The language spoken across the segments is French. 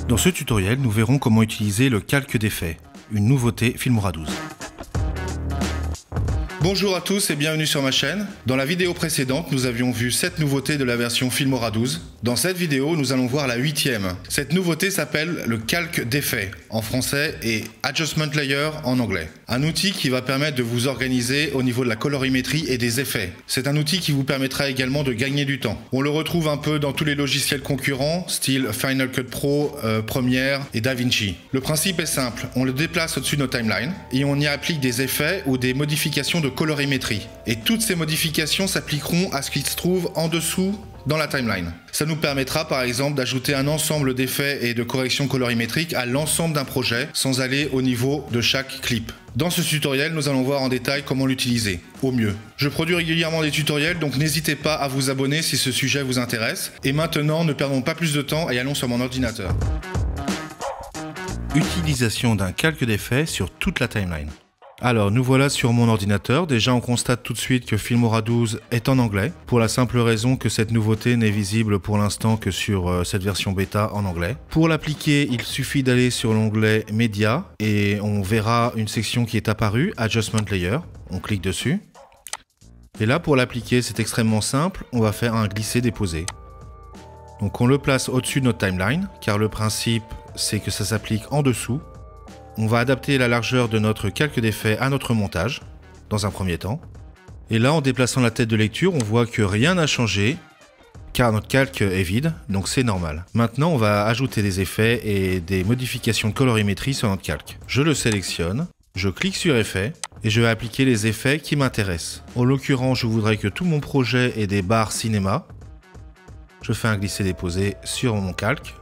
Dans ce tutoriel, nous verrons comment utiliser le calque d'effet, une nouveauté Filmora 12. Bonjour à tous et bienvenue sur ma chaîne. Dans la vidéo précédente, nous avions vu 7 nouveautés de la version Filmora 12. Dans cette vidéo, nous allons voir la 8e. Cette nouveauté s'appelle le calque d'effet en français et Adjustment Layer en anglais. Un outil qui va permettre de vous organiser au niveau de la colorimétrie et des effets. C'est un outil qui vous permettra également de gagner du temps. On le retrouve un peu dans tous les logiciels concurrents, style Final Cut Pro, Premiere et DaVinci. Le principe est simple, on le déplace au-dessus de nos timelines et on y applique des effets ou des modifications de colorimétrie. Et toutes ces modifications s'appliqueront à ce qui se trouve en dessous dans la timeline. Ça nous permettra par exemple d'ajouter un ensemble d'effets et de corrections colorimétriques à l'ensemble d'un projet sans aller au niveau de chaque clip. Dans ce tutoriel, nous allons voir en détail comment l'utiliser, au mieux. Je produis régulièrement des tutoriels, donc n'hésitez pas à vous abonner si ce sujet vous intéresse. Et maintenant, ne perdons pas plus de temps et allons sur mon ordinateur. Utilisation d'un calque d'effet sur toute la timeline. Alors, nous voilà sur mon ordinateur. Déjà, on constate tout de suite que Filmora 12 est en anglais, pour la simple raison que cette nouveauté n'est visible pour l'instant que sur cette version bêta en anglais. Pour l'appliquer, il suffit d'aller sur l'onglet Média et on verra une section qui est apparue, Adjustment Layer. On clique dessus. Et là, pour l'appliquer, c'est extrêmement simple. On va faire un glisser-déposer. Donc, on le place au-dessus de notre timeline, car le principe, c'est que ça s'applique en dessous. On va adapter la largeur de notre calque d'effet à notre montage, dans un premier temps. Et là, en déplaçant la tête de lecture, on voit que rien n'a changé, car notre calque est vide, donc c'est normal. Maintenant, on va ajouter des effets et des modifications de colorimétrie sur notre calque. Je le sélectionne, je clique sur Effets, et je vais appliquer les effets qui m'intéressent. En l'occurrence, je voudrais que tout mon projet ait des barres cinéma. Je fais un glisser-déposer sur mon calque.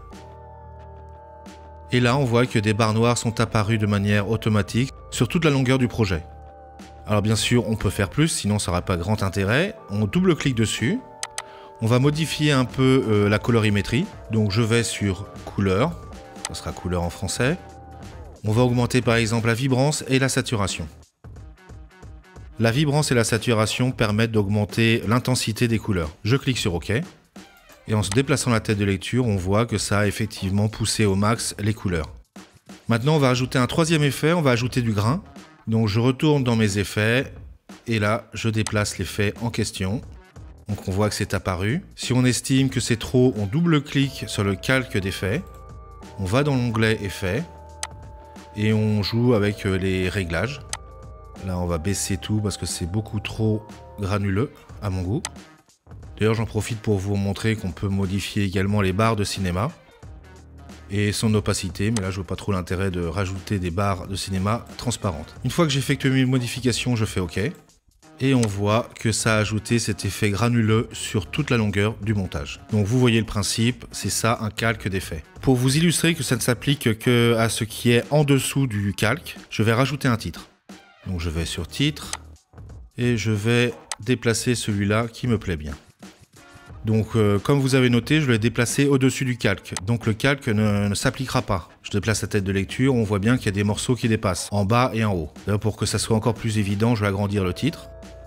Et là, on voit que des barres noires sont apparues de manière automatique sur toute la longueur du projet. Alors bien sûr, on peut faire plus, sinon ça n'aura pas grand intérêt. On double-clique dessus. On va modifier un peu la colorimétrie. Donc je vais sur couleur. Ça sera couleur en français. On va augmenter par exemple la vibrance et la saturation. La vibrance et la saturation permettent d'augmenter l'intensité des couleurs. Je clique sur OK. Et en se déplaçant la tête de lecture, on voit que ça a effectivement poussé au max les couleurs. Maintenant, on va ajouter un troisième effet, on va ajouter du grain. Donc je retourne dans mes effets, et là, je déplace l'effet en question. Donc on voit que c'est apparu. Si on estime que c'est trop, on double-clique sur le calque d'effet. On va dans l'onglet Effets, et on joue avec les réglages. Là, on va baisser tout parce que c'est beaucoup trop granuleux à mon goût. D'ailleurs, j'en profite pour vous montrer qu'on peut modifier également les barres de cinéma et son opacité, mais là je vois pas trop l'intérêt de rajouter des barres de cinéma transparentes. Une fois que j'ai effectué mes modifications, je fais OK et on voit que ça a ajouté cet effet granuleux sur toute la longueur du montage. Donc vous voyez le principe, c'est ça un calque d'effet. Pour vous illustrer que ça ne s'applique que à ce qui est en dessous du calque, je vais rajouter un titre. Donc je vais sur titre et je vais déplacer celui-là qui me plaît bien. Donc comme vous avez noté, je l'ai déplacé au-dessus du calque. Donc le calque ne s'appliquera pas. Je déplace la tête de lecture, on voit bien qu'il y a des morceaux qui dépassent, en bas et en haut. D'ailleurs, pour que ça soit encore plus évident, je vais agrandir le titre.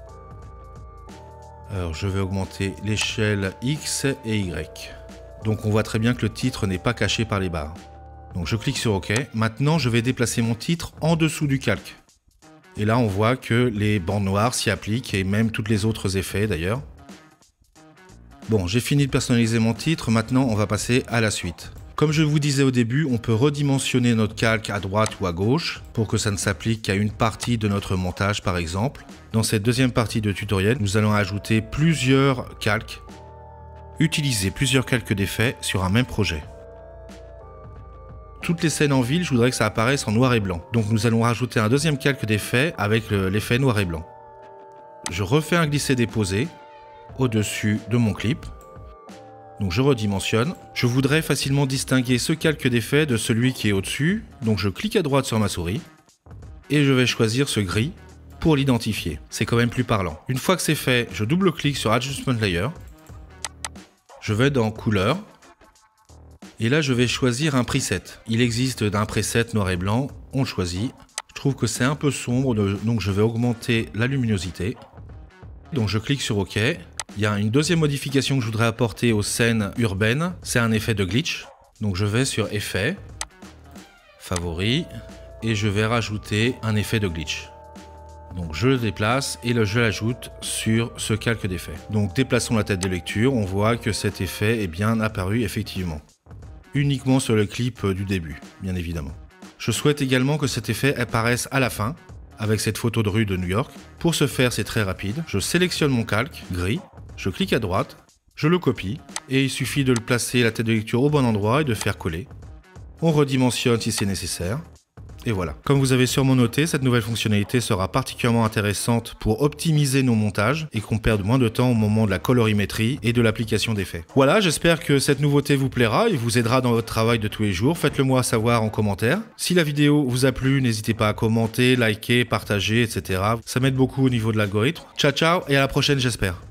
Alors je vais augmenter l'échelle X et Y. Donc on voit très bien que le titre n'est pas caché par les barres. Donc je clique sur OK. Maintenant, je vais déplacer mon titre en dessous du calque. Et là, on voit que les bandes noires s'y appliquent et même tous les autres effets d'ailleurs. Bon, j'ai fini de personnaliser mon titre, maintenant on va passer à la suite. Comme je vous disais au début, on peut redimensionner notre calque à droite ou à gauche pour que ça ne s'applique qu'à une partie de notre montage par exemple. Dans cette deuxième partie de tutoriel, nous allons ajouter plusieurs calques. Utiliser plusieurs calques d'effets sur un même projet. Toutes les scènes en ville, je voudrais que ça apparaisse en noir et blanc. Donc nous allons rajouter un deuxième calque d'effet avec l'effet noir et blanc. Je refais un glisser-déposer au-dessus de mon clip. Donc je redimensionne. Je voudrais facilement distinguer ce calque d'effet de celui qui est au-dessus. Donc je clique à droite sur ma souris et je vais choisir ce gris pour l'identifier. C'est quand même plus parlant. Une fois que c'est fait, je double-clique sur Adjustment Layer. Je vais dans Couleur. Et là, je vais choisir un preset. Il existe d'un preset noir et blanc. On le choisit. Je trouve que c'est un peu sombre, donc je vais augmenter la luminosité. Donc je clique sur OK. Il y a une deuxième modification que je voudrais apporter aux scènes urbaines, c'est un effet de glitch. Donc je vais sur Effets, Favoris, et je vais rajouter un effet de glitch. Donc je le déplace et je l'ajoute sur ce calque d'effet. Donc déplaçons la tête de lecture, on voit que cet effet est bien apparu effectivement. Uniquement sur le clip du début, bien évidemment. Je souhaite également que cet effet apparaisse à la fin, avec cette photo de rue de New York. Pour ce faire, c'est très rapide. Je sélectionne mon calque, gris, je clique à droite, je le copie, et il suffit de le placer la tête de lecture au bon endroit et de faire coller. On redimensionne si c'est nécessaire. Et voilà. Comme vous avez sûrement noté, cette nouvelle fonctionnalité sera particulièrement intéressante pour optimiser nos montages et qu'on perde moins de temps au moment de la colorimétrie et de l'application d'effets. Voilà, j'espère que cette nouveauté vous plaira et vous aidera dans votre travail de tous les jours. Faites-le moi savoir en commentaire. Si la vidéo vous a plu, n'hésitez pas à commenter, liker, partager, etc. Ça m'aide beaucoup au niveau de l'algorithme. Ciao ciao et à la prochaine j'espère.